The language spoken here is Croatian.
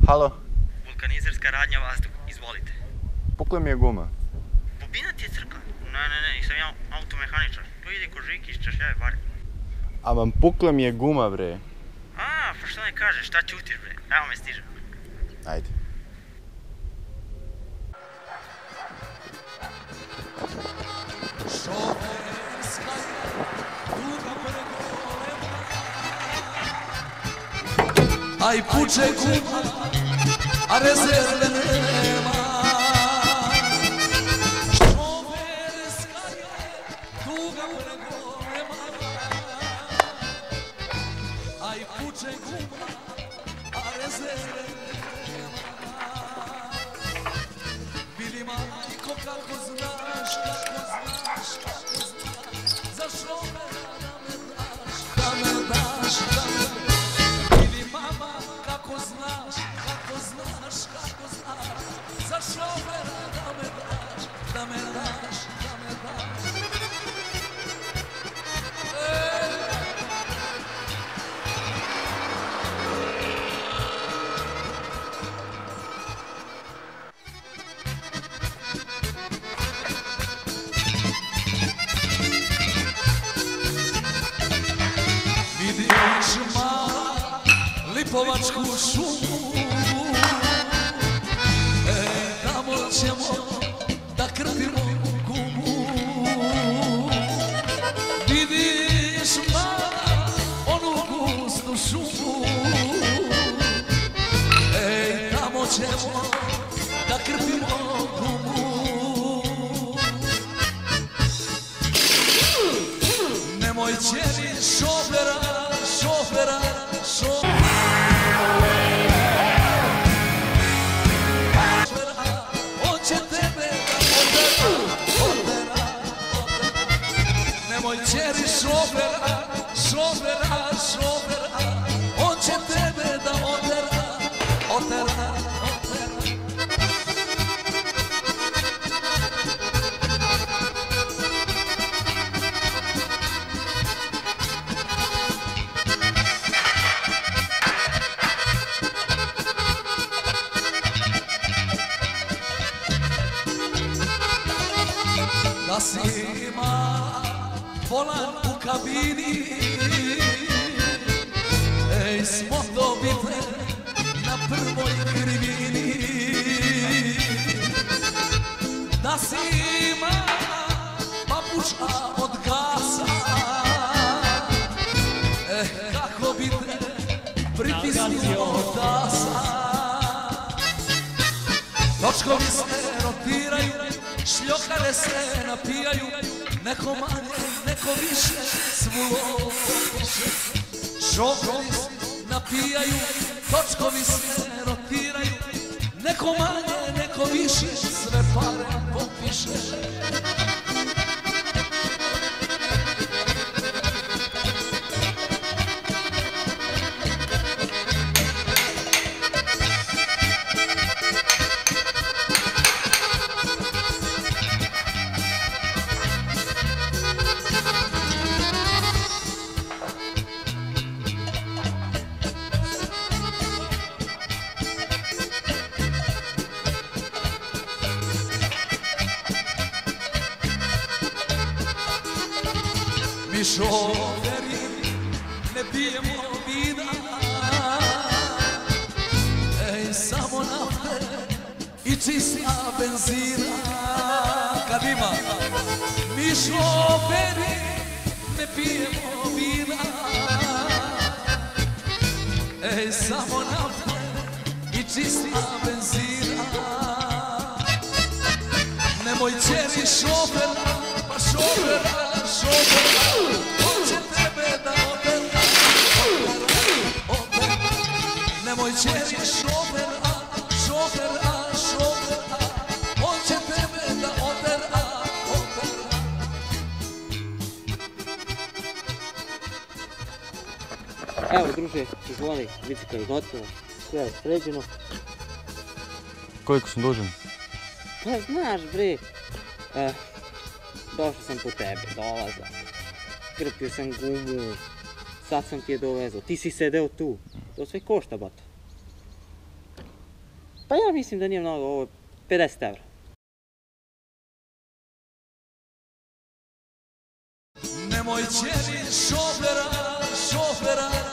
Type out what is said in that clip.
Halo? Vulkanizerska radnja vazduh, izvolite. Pukla mi je guma. Bobina ti je crkla? Ne, nisam ja automehaničar. Tu ide ko Žiki, češljave bare. A vam pukla mi je guma, bre. Pa što ne kažeš, šta ćutiš bre? Evo me stižem. Ajde. Aj puče guma, a rezerve nema. Šoferska je tuga pregolema. Aj puče guma, a rezerve nema. Vidi majko kako znaš, za šofera da me daš, da me daš. Kako znaš, za šofera da me daš. Vidiš mala Lipovačku šumu, tamo ćemo da krpimo gumu. Vidiš mala onu gustu šumu, tamo ćemo da krpimo gumu. Nemoj ćeri šofera, on će tebe da odera. Nemoj ćeri šofera, on će tebe da odera. Da si ima volan u kabini, smo dobite na prvoj krivini. Da si ima papuča od gasa, kako bi te pritisnio od tasa. Točkovi se rotiraju, šljokare se napijaju, neko manje, neko više, svu lovu više. Šokoli se napijaju, točkovi se rotiraju, neko manje, neko više, sve pare popiše. Mi šoferi ne pijemo vina, samo nafte i čista benzina. Kad ima, mi šoferi ne pijemo vina, samo nafte i čista benzina. Nemoj ćeri šofera, pa šofera, on će tebe da odera. Nemoj ćeri šofera, on će tebe da odera. Evo druže, izvoli, bicikl je gotovo, sve je sređeno. Koliko sam dužan? Pa znaš bre, došao sam po tebe, dolazak, krpio sam gumu, sad sam ti je dovezao, ti si sedeo tu, to sve košta bata. Pa ja mislim da nije mnogo, ovo je 50 €. Nemoj cijeni šofera, šofera,